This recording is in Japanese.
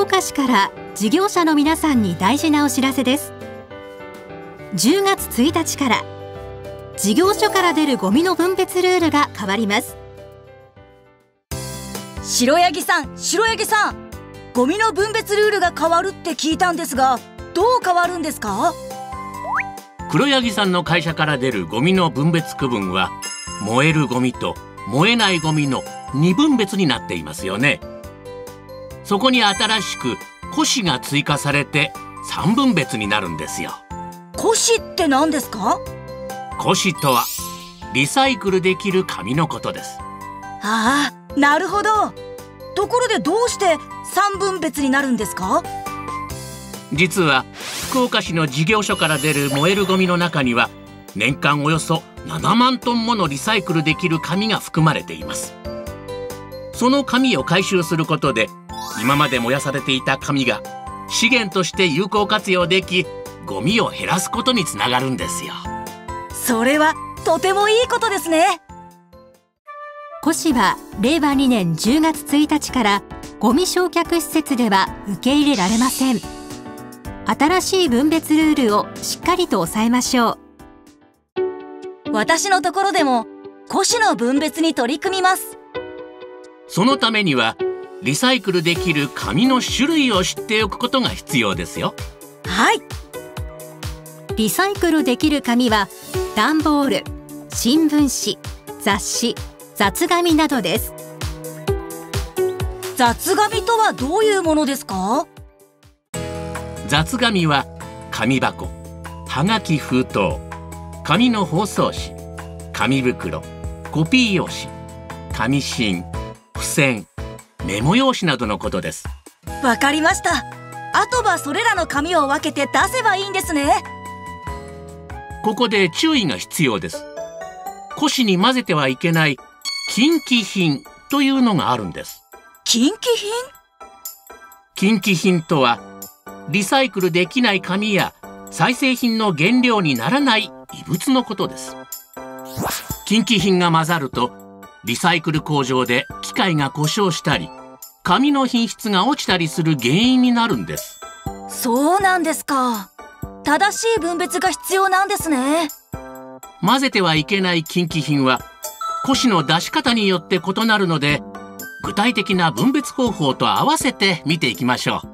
岡市から事業者の皆さんに大事なお知らせです。10月1日から事業所から出るゴミの分別ルールが変わります。 白柳さん、ゴミの分別ルールが変わるって聞いたんですが、どう変わるんですか？ 黒柳さんの会社から出るゴミの分別区分は、燃えるゴミと燃えないゴミの2分別になっていますよね。そこに新しく古紙が追加されて3分別になるんですよ。 古紙って何ですか？ 古紙とはリサイクルできる紙のことです。 ああ、なるほど。ところでどうして3分別になるんですか？ 実は福岡市の事業所から出る燃えるゴミの中には、年間およそ7万トンものリサイクルできる紙が含まれています。その紙を回収することで、今まで燃やされていた紙が資源として有効活用でき、ゴミを減らすことにつながるんですよ。 それはとてもいいことですね。 古紙は令和2年10月1日からゴミ焼却施設では受け入れられません。新しい分別ルールをしっかりと抑えましょう。 私のところでも古紙の分別に取り組みます。 そのためにはリサイクルできる紙の種類を知っておくことが必要ですよ。 はい。 リサイクルできる紙は段ボール、新聞紙、雑誌、雑紙などです。 雑紙とはどういうものですか？ 雑紙は紙箱、はがき封筒、紙の包装紙、紙袋、コピー用紙、紙芯、付箋、メモ用紙などのことです。 わかりました。あとはそれらの紙を分けて出せばいいんですね。 ここで注意が必要です。古紙に混ぜてはいけない禁忌品というのがあるんです。 禁忌品？ 禁忌品とは、リサイクルできない紙や再生品の原料にならない異物のことです。禁忌品が混ざると、リサイクル工場で機械が故障したり、紙の品質が落ちたりする原因になるんです。 そうなんですか。正しい分別が必要なんですね。 混ぜてはいけない禁忌品は古紙の出し方によって異なるので、具体的な分別方法と合わせて見ていきましょう。